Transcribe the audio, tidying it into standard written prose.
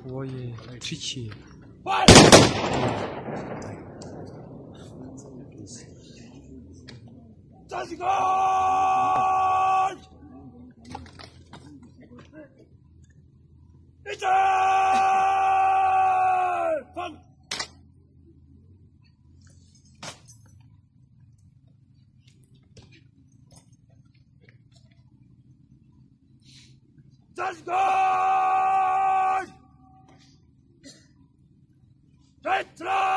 我也支持。 站起开！立正！放！站起开！站起来！